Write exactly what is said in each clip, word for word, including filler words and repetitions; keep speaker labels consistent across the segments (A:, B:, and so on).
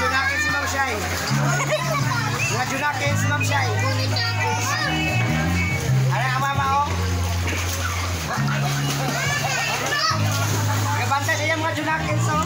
A: junakin si Ma'am Shai. Mga junakin si Ma'am Shai. Ano ang mama o? Nagabantay siya mga junakin so.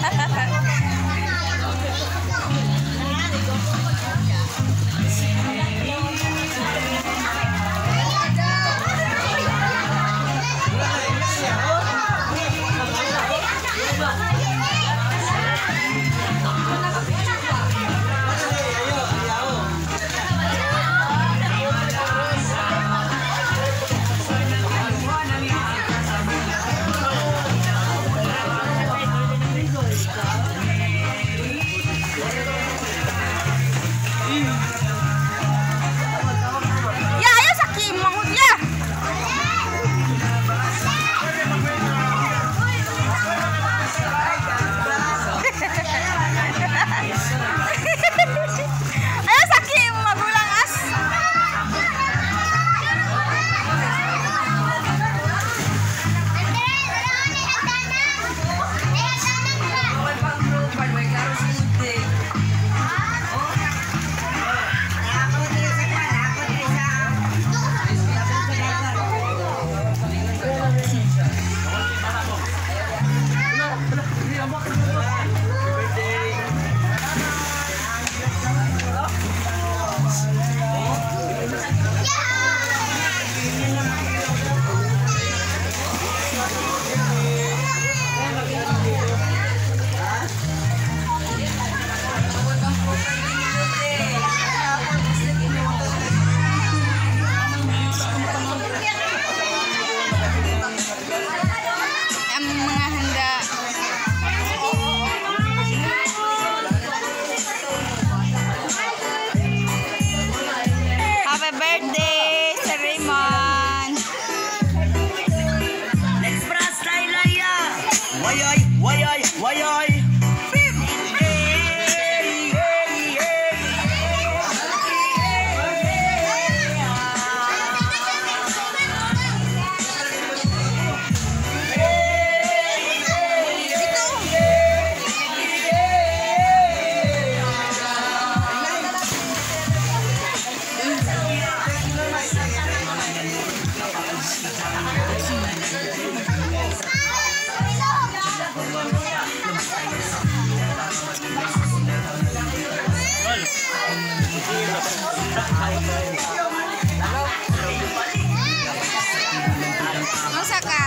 B: Masa ka?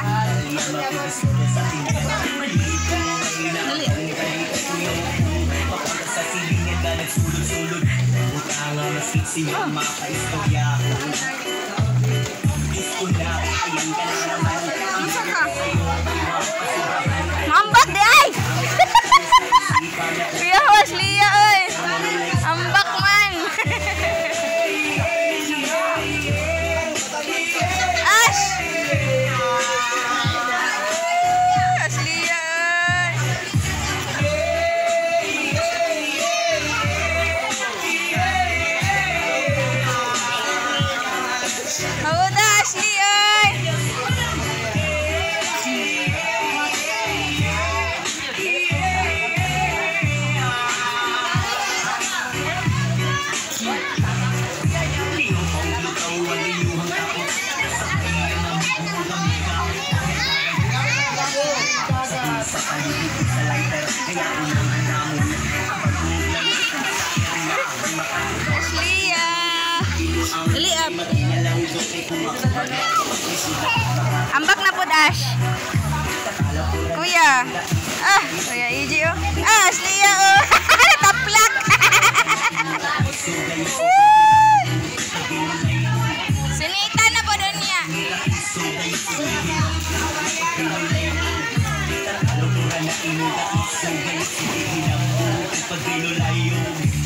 B: Masa ka? Ambak di ay! Kuya was Lia ay! Ambak man! Ash! Ambak na po, Dash. Kuya. Ah, Kuya Iji, oh. Ah, Aslia, oh. Taplak. Sunita na po doon niya.
C: Pag